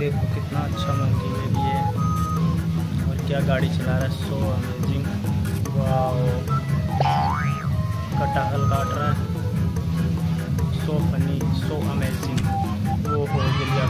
देखो कितना अच्छा मंकी है ये, और क्या गाड़ी चला रहा है, सो अमेजिंग। वाओ, कटाहल काट रहा है।